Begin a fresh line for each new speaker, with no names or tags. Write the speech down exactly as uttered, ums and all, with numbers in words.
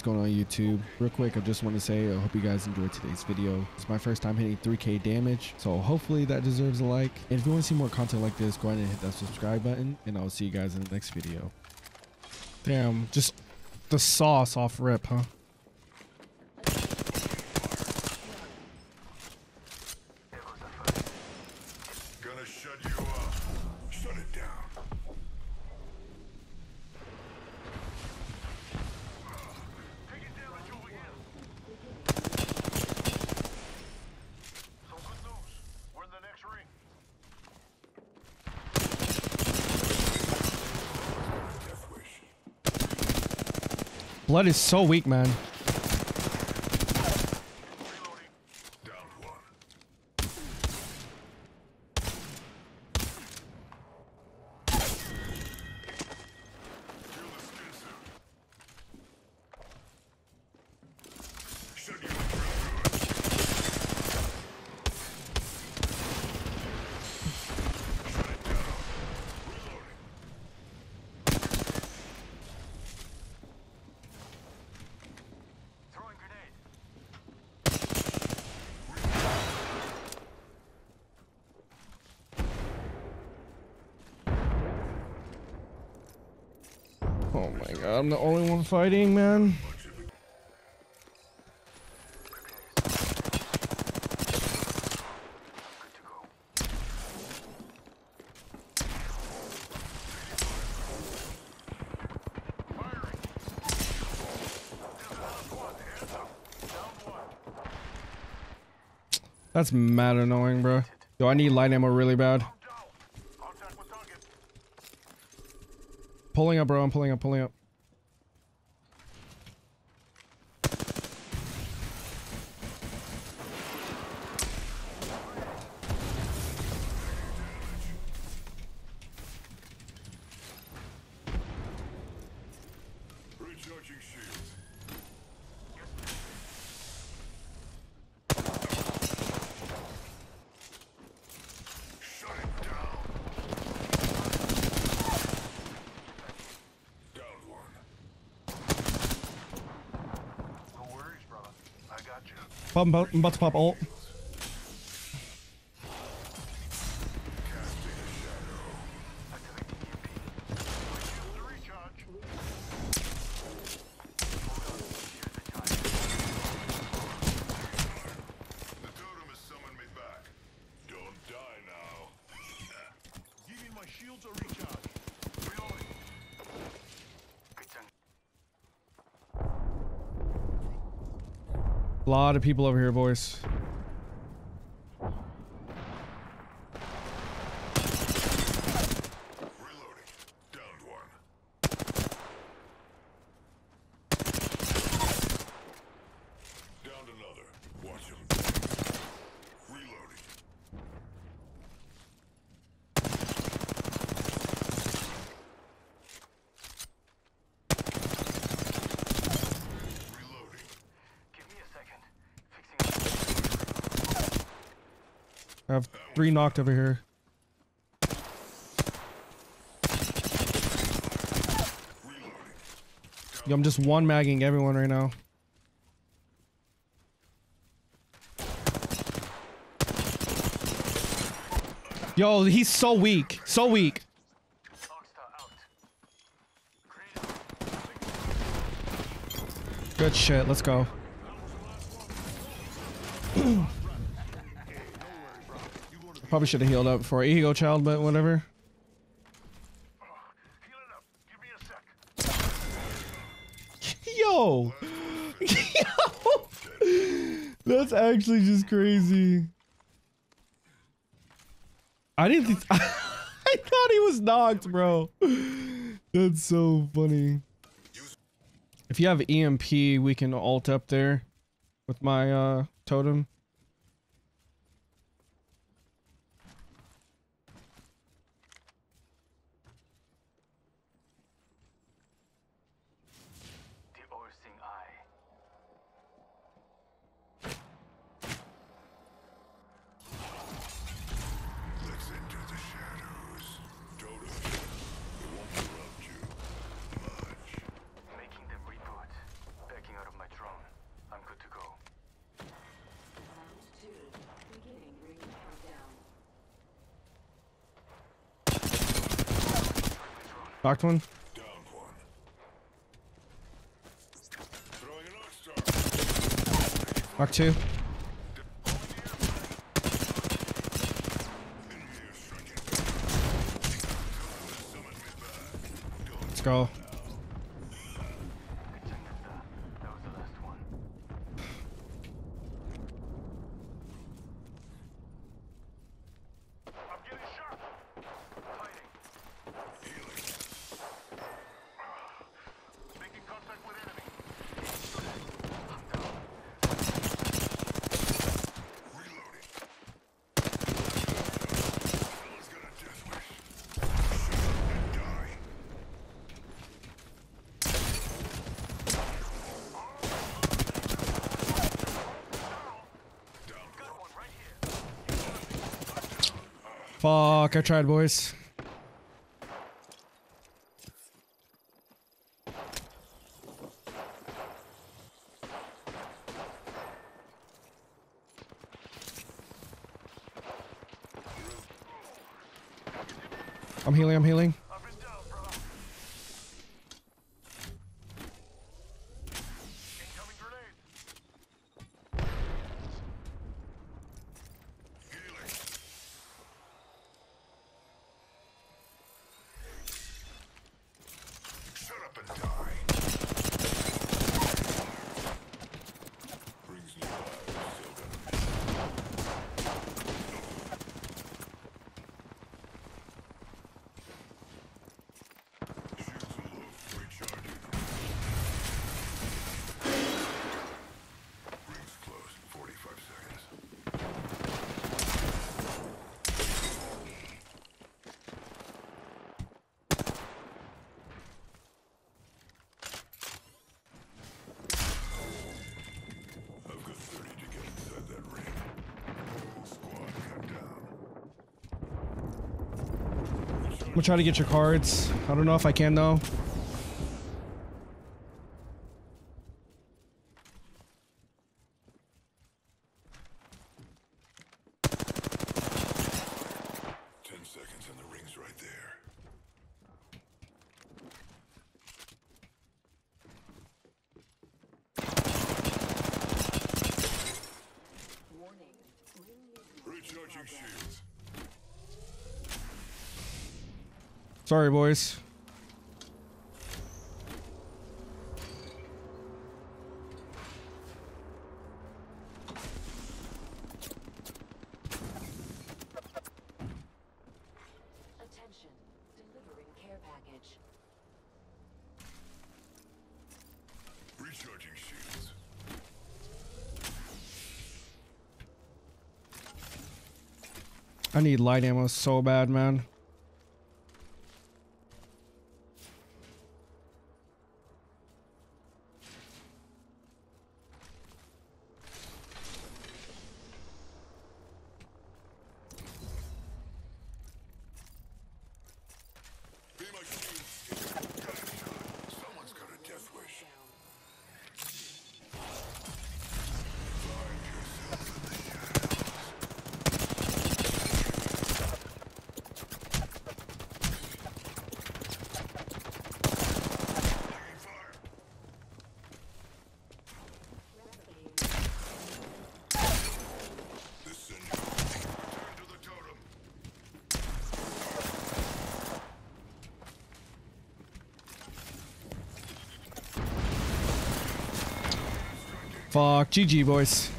going on YouTube? Real quick, I just want to say I hope you guys enjoyed today's video. It's my first time hitting three K damage, so hopefully that deserves a like. And if you want to see more content like this, go ahead and hit that subscribe button, and I'll see you guys in the next video. Damn, just the sauce off rip, huh?
Gonna shut you up. Shut it down. Taking damage over here. Some good news. We're in the next ring. Death wish.
Blood is so weak, man.
Reloading. Down one. Feel the skin suit. Shut you up real good. Shut it down. Reloading. Throwing grenade.
Oh my god, I'm the only one fighting, man. That's mad annoying, bro. Yo, I need light ammo really bad.
Contact with target.
Pulling up, bro. I'm pulling up, pulling up.
Recharging shields. Shut it down. Down one. No worries, brother. I got you.
Pop, I'm about, I'm about to pop ult.
Casting a shadow. Activating E M P. Shields to recharge. The totem has summoned me back. Don't die now. Giving my shields a recharge. Reloading.
A lot of people over here, boys.
Reloading. Downed one. Downed another. Watch him. Reloading. Reloading. Give me a second. Fixing.
I have three knocked over here.
Reloading.
Yo, I'm just one magging everyone right now. Yo, he's so weak. So weak.
Darkstar out. Grenade.
Good shit. Let's go. Probably should have healed up before ego child, but whatever.
Healing up. Give me a sec.
Yo. Yo. That's actually just crazy. I didn't think I thought he was knocked, bro. That's so funny. If you have E M P, we can ult up there with my uh totem.
The overseeing eye. Let's enter the shadows. Totem. It won't corrupt you much. Making them reboot. Backing
Knocked one.
Down one. Throwing an Arcstar.
Knocked two. Let's go. Fuck, I tried, boys. I'm healing, I'm healing. I'm gonna try to get your cards. I don't know if I can though.
Ten seconds and the ring's right there. Recharging shields.
Sorry, boys.
Attention, delivering care package.
Recharging shields.
I need light ammo so bad, man.
Be my shield. Someone's got a death wish. This sends you. Return to the totem.
Fuck, G G, boys.